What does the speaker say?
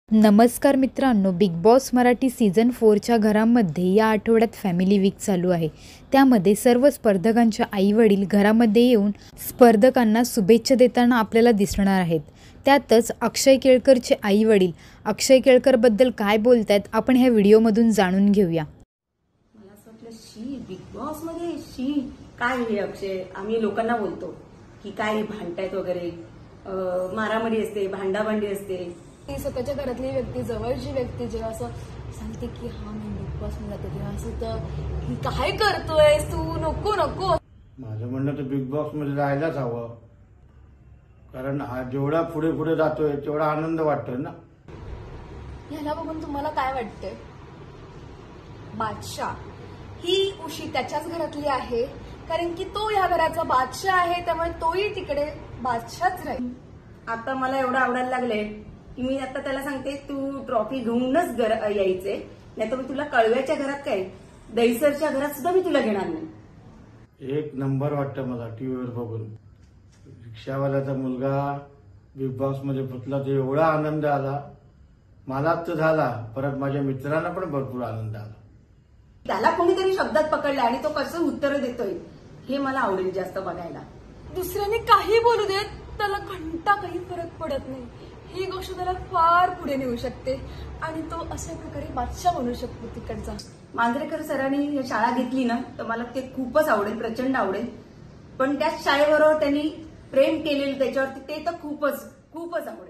नमस्कार मित्रांनो, Bigg Boss Marathi season 4च्या घरामध्ये या आठवड्यात फॅमिली वीक चालू आहे। त्यामध्ये सर्व स्पर्धकांच्या आईवडील घरामध्ये येऊन स्पर्धकांना शुभेच्छा देताना आपल्याला दिसणार आहेत। त्यातच अक्षय केळकरचे आईवडील अक्षय केळकरबद्दल काय बोलतायत आपण ह्या व्हिडिओमधून जाणून घेऊया। मला असं वाटलं शी बिग बॉस मध्ये शी काय हे अक्षय, आम्ही लोकांना बोलतो की काय भांडतायत वगैरे, मारामारी असते, भांडाभांडी असते। ती स्वतःच्या घरातली व्यक्ती, जवळची व्यक्ती जेव्हा असं सांगते की हा मी बिग बॉस मध्ये जाते, तेव्हा असं होतं की काय करतोयस तू, नको नको। माझं म्हणणं तर बिग बॉस मध्ये राहायलाच हवं, कारण हा जेवढा पुढे पुढे जातोय तेवढा आनंद वाटतोय ना। ह्याला बघून तुम्हाला काय वाटतंय? बादशाह ही उशी त्याच्याच घरातली आहे, कारण की तो या घराचा बादशाह आहे, त्यामुळे तोही तिकडे बादशाहच राहील। आता मला एवढं आवडायला लागले की मी आता त्याला सांगते तू ट्रॉफी घेऊनच यायचे, नाही तर मी तुला कळव्याच्या घरात काय दहीसरच्या घरात सुद्धा मी तुला घेणार नाही। एक नंबर वाटतं मला टीव्हीवर बघून, रिक्षावाल्याचा मुलगा बिग बॉस मध्ये पोचला तर एवढा आनंद आला, मला तर झाला, परत माझ्या मित्रांना पण भरपूर आनंद आला। त्याला कोणीतरी शब्दात पकडलं आणि तो कसं उत्तर देतोय हे मला आवडेल जास्त बघायला। दुसऱ्याने काही बोलू देत, त्याला घंटा काही फरक पडत नाही। ही गोष्ट त्याला फार पुढे नेऊ शकते आणि तो अशा प्रकारे बादशाह बनू शकतो तिकडचा। मांजरेकर सरांनी शाळा घेतली ना तर मला ते खूपच आवडेल, प्रचंड आवडेल, पण त्याच शाळेबरोबर त्यांनी प्रेम केलेलं त्याच्यावरती ते तर खूपच आवडेल।